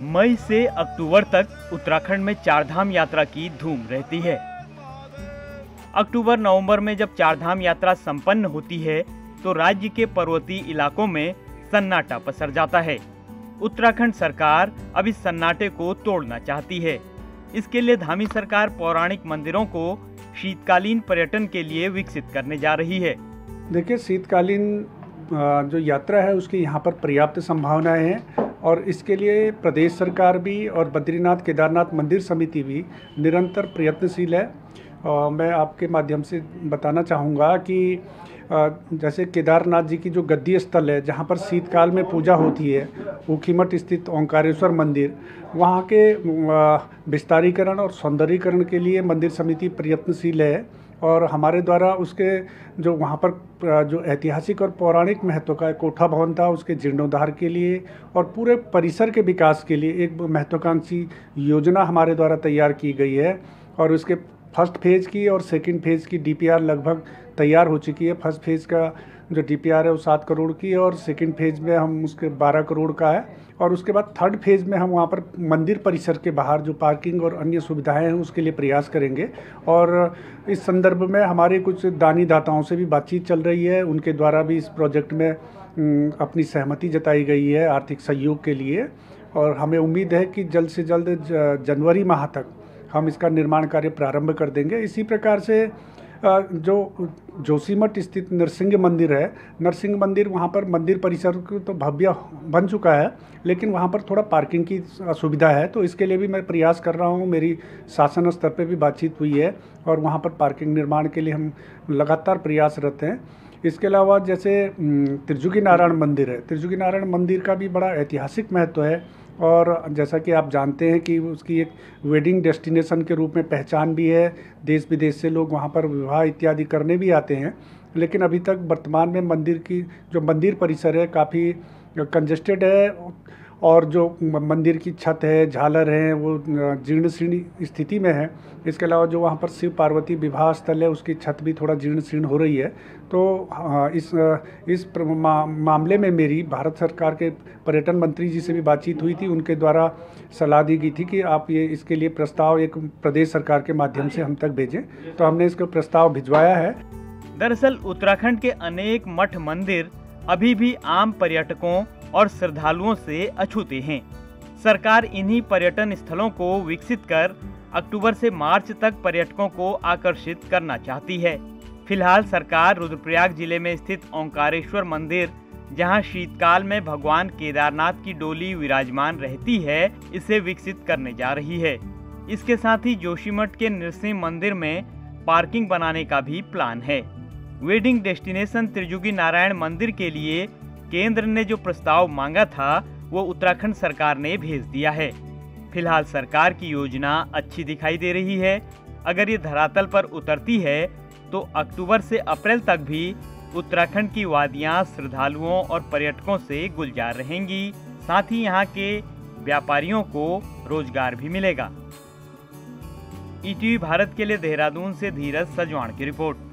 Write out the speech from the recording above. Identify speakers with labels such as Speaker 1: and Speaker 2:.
Speaker 1: मई से अक्टूबर तक उत्तराखंड में चारधाम यात्रा की धूम रहती है। अक्टूबर नवंबर में जब चारधाम यात्रा संपन्न होती है तो राज्य के पर्वतीय इलाकों में सन्नाटा पसर जाता है। उत्तराखंड सरकार अब इस सन्नाटे को तोड़ना चाहती है। इसके लिए धामी सरकार पौराणिक मंदिरों को शीतकालीन पर्यटन के लिए विकसित करने जा रही है।
Speaker 2: देखिए, शीतकालीन जो यात्रा है उसकी यहाँ पर पर्याप्त संभावनाएं हैं और इसके लिए प्रदेश सरकार भी और बद्रीनाथ केदारनाथ मंदिर समिति भी निरंतर प्रयत्नशील है। मैं आपके माध्यम से बताना चाहूँगा कि जैसे केदारनाथ जी की जो गद्दी स्थल है जहाँ पर शीतकाल में पूजा होती है, ऊखीमठ स्थित ओंकारेश्वर मंदिर, वहाँ के विस्तारीकरण और सौंदर्यीकरण के लिए मंदिर समिति प्रयत्नशील है और हमारे द्वारा उसके जो वहाँ पर जो ऐतिहासिक और पौराणिक महत्व का कोठा भवन था उसके जीर्णोद्धार के लिए और पूरे परिसर के विकास के लिए एक महत्वाकांक्षी योजना हमारे द्वारा तैयार की गई है और उसके फर्स्ट फेज़ की और सेकंड फेज़ की डीपीआर लगभग तैयार हो चुकी है। फर्स्ट फेज़ का जो डीपीआर है वो 7 करोड़ की है और सेकंड फेज़ में हम उसके 12 करोड़ का है और उसके बाद थर्ड फेज़ में हम वहाँ पर मंदिर परिसर के बाहर जो पार्किंग और अन्य सुविधाएं हैं उसके लिए प्रयास करेंगे। और इस संदर्भ में हमारे कुछ दानी दाताओं से भी बातचीत चल रही है, उनके द्वारा भी इस प्रोजेक्ट में अपनी सहमति जताई गई है आर्थिक सहयोग के लिए और हमें उम्मीद है कि जल्द से जल्द जनवरी माह तक हम इसका निर्माण कार्य प्रारंभ कर देंगे। इसी प्रकार से जो जोशीमठ स्थित नरसिंह मंदिर है, नरसिंह मंदिर वहाँ पर मंदिर परिसर तो भव्य बन चुका है लेकिन वहाँ पर थोड़ा पार्किंग की असुविधा है, तो इसके लिए भी मैं प्रयास कर रहा हूँ। मेरी शासन स्तर पे भी बातचीत हुई है और वहाँ पर पार्किंग निर्माण के लिए हम लगातार प्रयासरत हैं। इसके अलावा जैसे त्रिजुगी नारायण मंदिर है, त्रिजुगी नारायण मंदिर का भी बड़ा ऐतिहासिक महत्व है और जैसा कि आप जानते हैं कि उसकी एक वेडिंग डेस्टिनेशन के रूप में पहचान भी है। देश विदेश से लोग वहाँ पर विवाह इत्यादि करने भी आते हैं, लेकिन अभी तक वर्तमान में मंदिर की जो मंदिर परिसर है काफ़ी कंजेस्टेड है और जो मंदिर की छत है, झालर हैं, वो जीर्ण शीर्ण स्थिति में है। इसके अलावा जो वहाँ पर शिव पार्वती विवाह स्थल है उसकी छत भी थोड़ा जीर्ण शीर्ण हो रही है। तो इस मामले में मेरी भारत सरकार के पर्यटन मंत्री जी से भी बातचीत हुई थी, उनके द्वारा सलाह दी गई थी कि आप ये इसके लिए प्रस्ताव एक प्रदेश सरकार के माध्यम से हम तक भेजें, तो हमने इसका प्रस्ताव भिजवाया है।
Speaker 1: दरअसल उत्तराखंड के अनेक मठ मंदिर अभी भी आम पर्यटकों और श्रद्धालुओं से अछूते हैं। सरकार इन्हीं पर्यटन स्थलों को विकसित कर अक्टूबर से मार्च तक पर्यटकों को आकर्षित करना चाहती है। फिलहाल सरकार रुद्रप्रयाग जिले में स्थित ओंकारेश्वर मंदिर, जहां शीतकाल में भगवान केदारनाथ की डोली विराजमान रहती है, इसे विकसित करने जा रही है। इसके साथ ही जोशीमठ के नृसिंह मंदिर में पार्किंग बनाने का भी प्लान है। वेडिंग डेस्टिनेशन त्रिजुगी नारायण मंदिर के लिए केंद्र ने जो प्रस्ताव मांगा था वो उत्तराखंड सरकार ने भेज दिया है। फिलहाल सरकार की योजना अच्छी दिखाई दे रही है। अगर ये धरातल पर उतरती है तो अक्टूबर से अप्रैल तक भी उत्तराखंड की वादियां श्रद्धालुओं और पर्यटकों से गुलजार रहेंगी। साथ ही यहाँ के व्यापारियों को रोजगार भी मिलेगा। ईटीवी भारत के लिए देहरादून से धीरज सजवाण की रिपोर्ट।